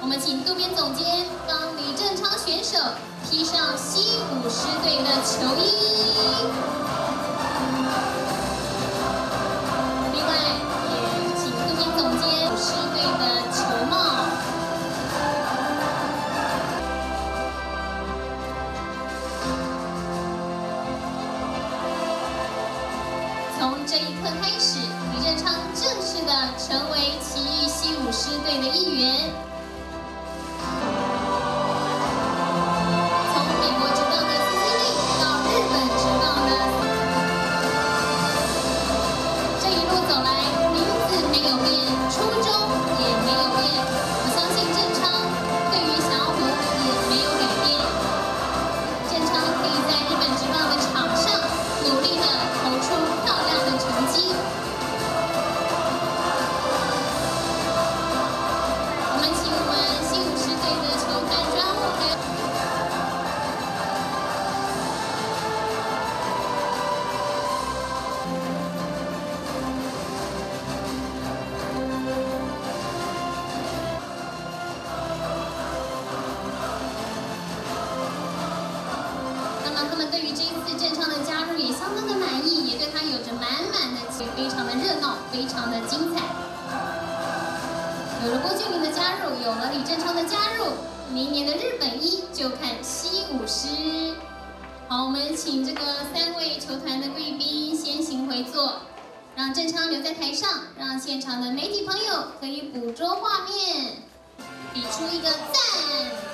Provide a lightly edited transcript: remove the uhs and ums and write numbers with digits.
我们请渡边总监帮李正昌选手披上西武狮队的球衣。另外，也请渡边总监狮队的球帽。从这一刻开始，李正昌正式的成为旗育西武狮队的一员。 他们对于这一次正昌的加入也相当的满意，也对他有着满满的期待，非常的热闹，非常的精彩。有了郭敬明的加入，有了李正昌的加入，明年的日本一就看西武狮。好，我们请这个3位球团的贵宾先行回座，让正昌留在台上，让现场的媒体朋友可以捕捉画面，比出一个赞。